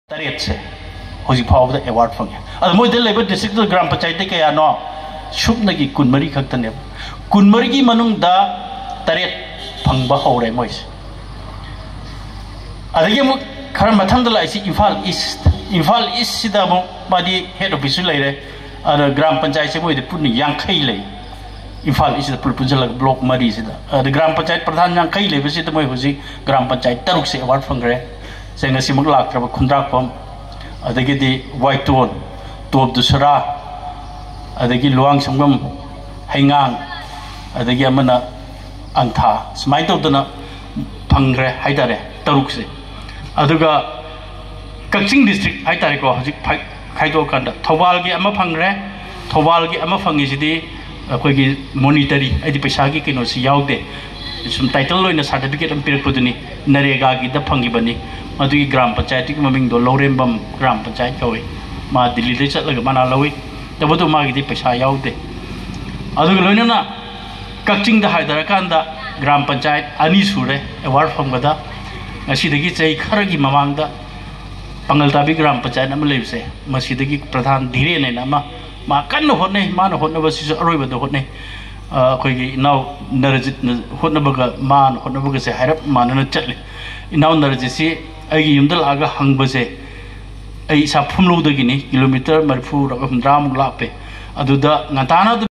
Taret se hoji phawb da award fange ad moi de level district gram panchayat ke ya no shubna gi kunmari khakta ne kunmari gi manung da taret phangba hore moi adagi mu khar mathang da lai si Imphal East sida mo badi head office lai re ad gram panchayat se moi de pun yankhai lai Imphal East da pulpunjal block mari sida ad gram panchayat pradhan yankhai lai basi da moi hoji gram panchayat taruk se award phangre Saya ngasih mengelak terhadap kontrak pom, ada gini white tone, tuap dusra, ada gini luang sembem, hengang, ada gini mana angtha, semai itu tu na pangre, haidare, teruk se, ada juga Kacing district haidare ko, haido kanda, thawal gini ama pangre, thawal gini ama pangi jadi, kau gini monetary, ada pesagi kino si yau de, sum title lo ina certificate ampirik tu ni, narega gini dah pangi bani. Madu gram panchayat ki maming do lorembam gram panchayat kawe ma Delhi de chatlaga mana lawi tabatu ma gi paisa yaude adu loina na Kacing da haidara kanda gram panchayat ani sure award phangada ngasi dagi chai kharagi mamang da pangal tabi gram panchayat am leibse masi dagi pradhan dhire ne na ma kan hotne ma na hotna basi aroi bad hotne koi gi now narajit hotna baga man hotna baga se harap manana chatle now narajit si आई युमदल आगा हंग बसे आई साफुम लोदगिनी kilometre मरफू रकम Ram लापे अदुदा ngantana